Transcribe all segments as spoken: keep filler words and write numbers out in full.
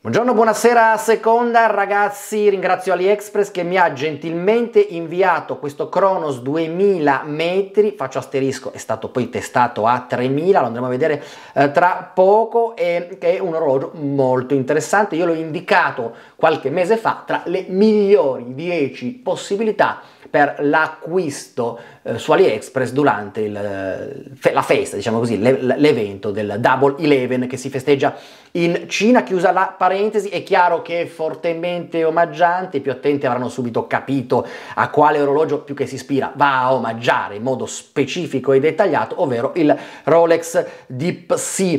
Buongiorno, buonasera a seconda ragazzi, ringrazio AliExpress che mi ha gentilmente inviato questo Kronos duemila metri, faccio asterisco, è stato poi testato a tremila, lo andremo a vedere eh, tra poco, e che è un orologio molto interessante. Io l'ho indicato qualche mese fa tra le migliori dieci possibilità per l'acquisto eh, su AliExpress durante il, la festa, diciamo così, l'evento del Double Eleven che si festeggia in Cina. Chiusa la parentesi, è chiaro che è fortemente omaggiante, i più attenti avranno subito capito a quale orologio più che si ispira va a omaggiare in modo specifico e dettagliato, ovvero il Rolex Deep Sea.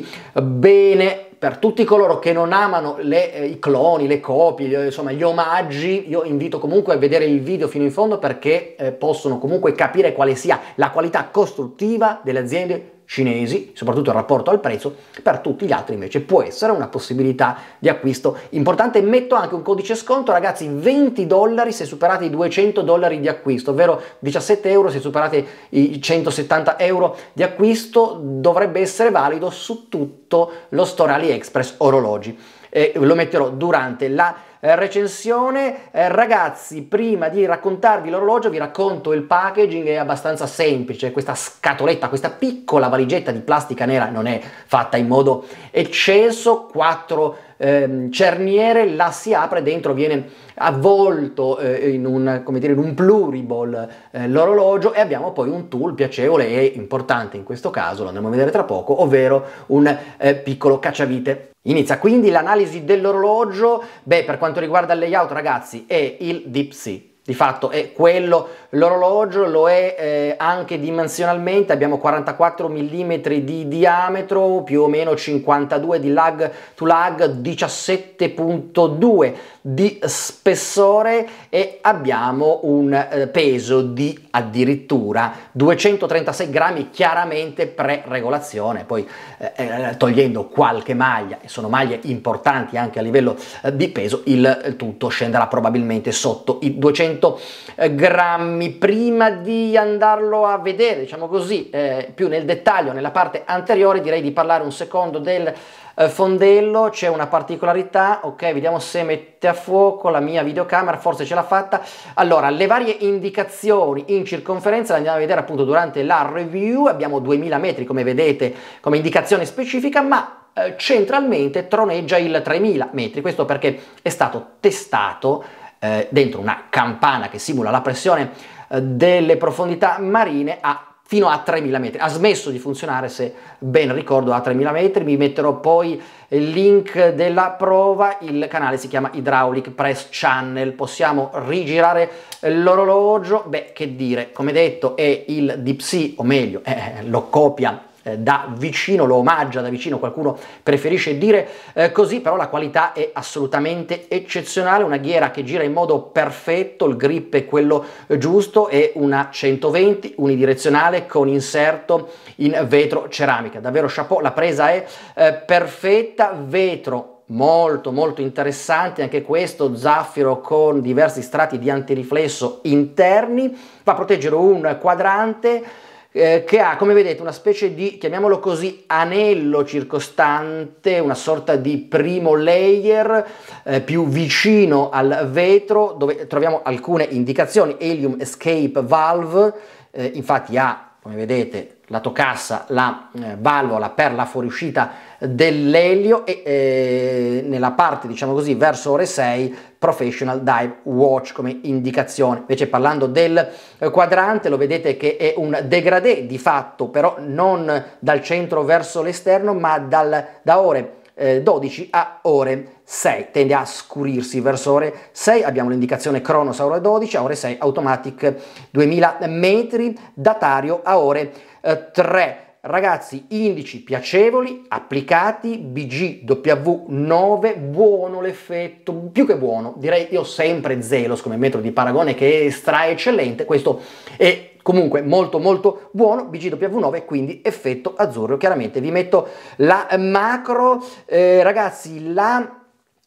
Bene, per tutti coloro che non amano le, eh, i cloni, le copie, insomma gli omaggi, io invito comunque a vedere il video fino in fondo perché eh, possono comunque capire quale sia la qualità costruttiva delle aziende cinesi, soprattutto il rapporto al prezzo. Per tutti gli altri invece può essere una possibilità di acquisto importante. Metto anche un codice sconto, ragazzi, venti dollari se superate i duecento dollari di acquisto, ovvero diciassette euro se superate i centosettanta euro di acquisto. Dovrebbe essere valido su tutto lo store AliExpress orologi. Eh, lo metterò durante la eh, recensione. Eh, ragazzi, prima di raccontarvi l'orologio vi racconto il packaging. È abbastanza semplice, questa scatoletta, questa piccola valigetta di plastica nera non è fatta in modo eccesso, quattro eh, cerniere, la si apre, dentro viene avvolto eh, in un, come dire, in un pluriball eh, l'orologio, e abbiamo poi un tool piacevole e importante in questo caso, lo andremo a vedere tra poco, ovvero un eh, piccolo cacciavite. Inizia quindi l'analisi dell'orologio. Beh, per quanto riguarda il layout, ragazzi, è il Deep Sea. Di fatto è quello l'orologio, lo è eh, anche dimensionalmente. Abbiamo quarantaquattro millimetri di diametro, più o meno cinquantadue di lag to lag, diciassette virgola due di spessore, e abbiamo un eh, peso di addirittura duecentotrentasei grammi, chiaramente pre-regolazione, poi eh, eh, togliendo qualche maglia, e sono maglie importanti anche a livello eh, di peso, il, il tutto scenderà probabilmente sotto i duecento grammi. Prima di andarlo a vedere, diciamo così, eh, più nel dettaglio nella parte anteriore, direi di parlare un secondo del eh, fondello. C'è una particolarità, ok, vediamo se mette a fuoco la mia videocamera, forse ce l'ha fatta. Allora, le varie indicazioni in circonferenza le andiamo a vedere appunto durante la review. Abbiamo duemila metri, come vedete, come indicazione specifica, ma eh, centralmente troneggia il tremila metri. Questo perché è stato testato eh, dentro una campana che simula la pressione eh, delle profondità marine a fino a tremila metri. Ha smesso di funzionare, se ben ricordo, a tremila metri. Vi metterò poi il link della prova. Il canale si chiama Hydraulic Press Channel. Possiamo rigirare l'orologio. Beh, che dire, come detto è il Deep Sea, o meglio eh, lo copia eh, da vicino, lo omaggia da vicino, qualcuno preferisce dire eh, così, però la qualità è assolutamente eccezionale. Una ghiera che gira in modo perfetto, il grip è quello giusto, è una centoventi unidirezionale con inserto in vetro ceramica. Davvero chapeau, la presa è eh, perfetta. Vetro molto molto interessante anche questo, zaffiro con diversi strati di antiriflesso interni. Va a proteggere un quadrante Eh, che ha, come vedete, una specie di, chiamiamolo così, anello circostante, una sorta di primo layer eh, più vicino al vetro, dove troviamo alcune indicazioni. Helium Escape Valve, eh, infatti ha, come vedete, lato cassa, la eh, valvola per la fuoriuscita dell'elio, e eh, nella parte, diciamo così, verso ore sei, Professional Dive Watch come indicazione. Invece, parlando del eh, quadrante, lo vedete che è un degradé di fatto, però non dal centro verso l'esterno, ma dal, da ore eh, dodici a ore sei, tende a scurirsi verso ore sei. Abbiamo l'indicazione Kronos a ore dodici, a ore sei Automatic duemila metri, datario a ore eh, tre. Ragazzi, indici piacevoli, applicati, B G W nove, buono l'effetto, più che buono, direi. Io sempre Zelos come metro di paragone, che è stra eccellente, questo è comunque molto molto buono, B G W nove, quindi effetto azzurro. Chiaramente vi metto la macro, eh, ragazzi, la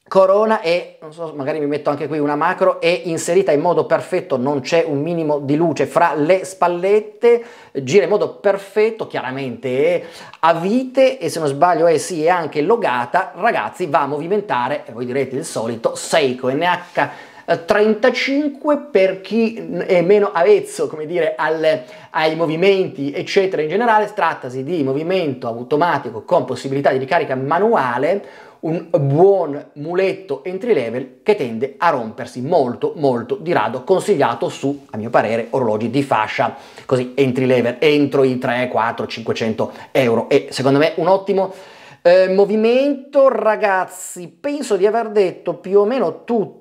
corona è, non so, magari mi metto anche qui una macro, è inserita in modo perfetto, non c'è un minimo di luce fra le spallette, gira in modo perfetto, chiaramente è a vite e se non sbaglio è sì, è anche logata, ragazzi, va a movimentare, e voi direte il solito, Seiko N H trentacinque per chi è meno avvezzo, come dire, al, ai movimenti eccetera in generale. Trattasi di movimento automatico con possibilità di ricarica manuale, un buon muletto entry level che tende a rompersi molto molto di rado, consigliato su, a mio parere, orologi di fascia così entry level entro i tre, quattro, cinquecento euro, e secondo me un ottimo eh, movimento. Ragazzi, penso di aver detto più o meno tutto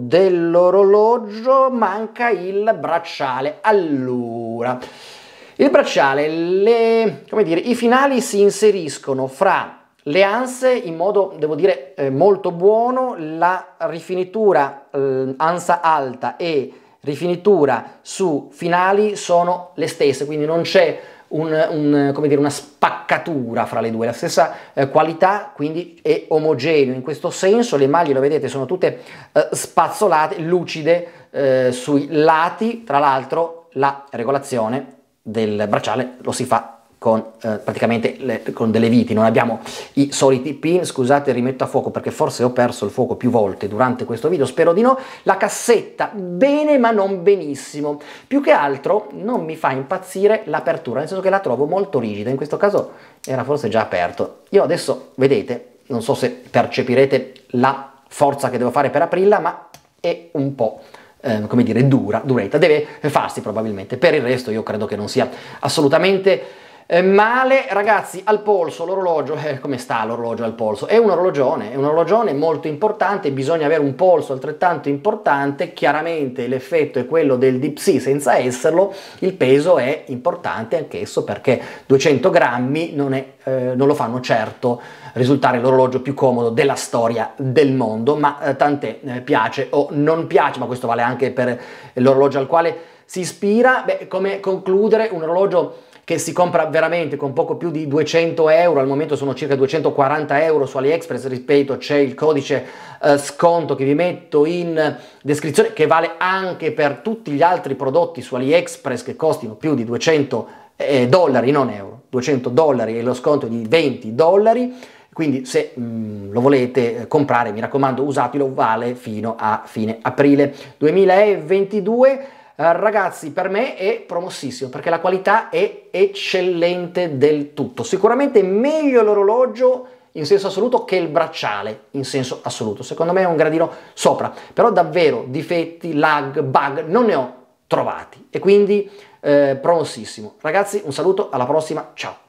dell'orologio, manca il bracciale. Allora, il bracciale, le, come dire, i finali si inseriscono fra le anse in modo, devo dire, eh, molto buono, la rifinitura eh, ansa alta e rifinitura su finali sono le stesse, quindi non c'è un, un, come dire, una spaccatura fra le due, la stessa eh, qualità, quindi è omogeneo in questo senso. Le maglie, lo vedete, sono tutte eh, spazzolate, lucide eh, sui lati. Tra l'altro la regolazione del bracciale lo si fa con eh, praticamente le, con delle viti, non abbiamo i soliti pin. Scusate, rimetto a fuoco perché forse ho perso il fuoco più volte durante questo video, spero di no. La cassetta bene ma non benissimo, più che altro non mi fa impazzire l'apertura, nel senso che la trovo molto rigida, in questo caso era forse già aperto. Io adesso, vedete, non so se percepirete la forza che devo fare per aprirla, ma è un po' eh, come dire dura, duretta, deve farsi probabilmente. Per il resto io credo che non sia assolutamente Eh, male. Ragazzi, al polso l'orologio, eh, come sta l'orologio al polso? È un orologione, è un orologione molto importante, bisogna avere un polso altrettanto importante. Chiaramente l'effetto è quello del deep sea senza esserlo, il peso è importante anch'esso perché duecento grammi non, è, eh, non lo fanno certo risultare l'orologio più comodo della storia del mondo, ma eh, tant'è, eh, piace o non piace, ma questo vale anche per l'orologio al quale si ispira. Beh, come concludere, un orologio che si compra veramente con poco più di duecento euro, al momento sono circa duecentoquaranta euro su AliExpress, ripeto, c'è il codice eh, sconto che vi metto in descrizione, che vale anche per tutti gli altri prodotti su AliExpress che costino più di duecento eh, dollari, non euro, duecento dollari, e lo sconto è di venti dollari, quindi se mh, lo volete comprare, mi raccomando, usatelo, vale fino a fine aprile duemilaventidue. Uh, ragazzi, per me è promossissimo perché la qualità è eccellente del tutto, sicuramente meglio l'orologio in senso assoluto che il bracciale in senso assoluto, secondo me è un gradino sopra, però davvero difetti, lag, bug non ne ho trovati, e quindi eh, promossissimo. Ragazzi, un saluto, alla prossima, ciao!